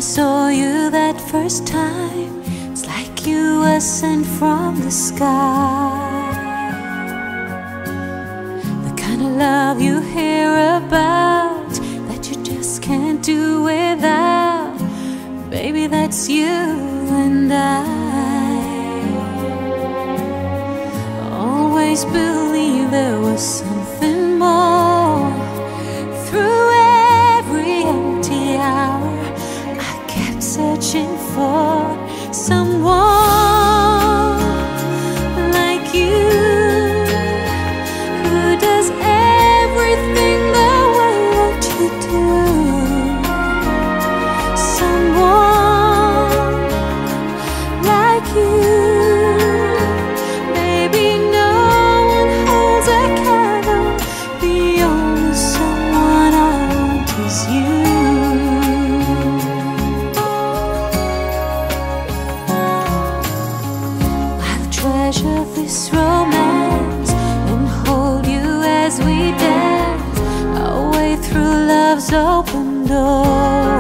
saw you that first time, it's like you were sent from the sky. The kind of love you hear about, that you just can't do without. Baby, that's you and I. Always believed there was something more. Through every empty hour, I kept searching for someone like you, who does everything the way that you do. Someone like you. Baby, no one holds a candle. The only someone I want is you. Treasure this romance and hold you as we dance our way through love's open door.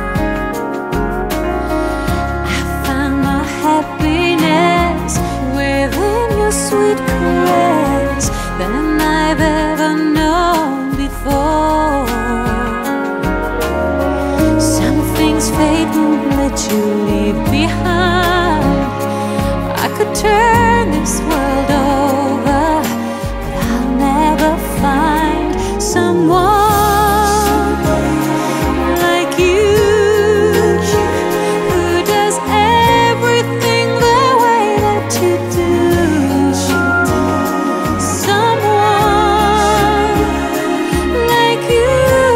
I find my happiness within your sweet caress than I've ever known before. Some things fate won't let you leave behind. I could turn this world over, but I'll never find someone like you, who does everything the way that you do. Someone like you.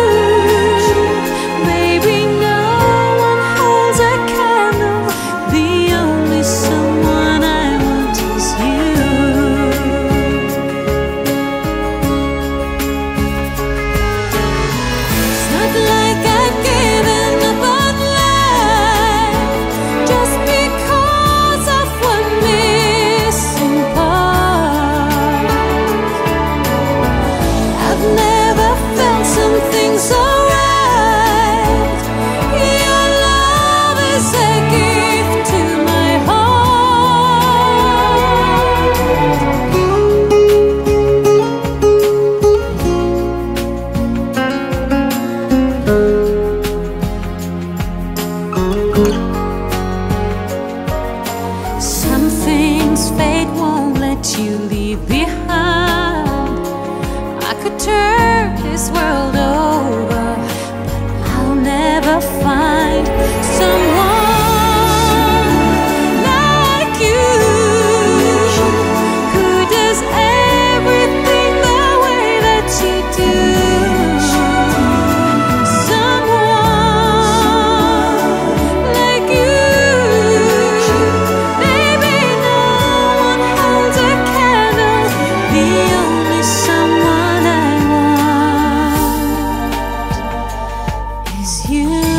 Baby, no one holds a candle. The only someone I want is you. It's not like I've given up on life just because of one missing part. I've never felt something so right. Your love is a gift to my heart. Some things fate won't let you leave behind. I could turn this world over, but I'll never find someone like you, who does everything the way that you do. Someone like you. Baby, no one holds a candle. The only someone I want is you.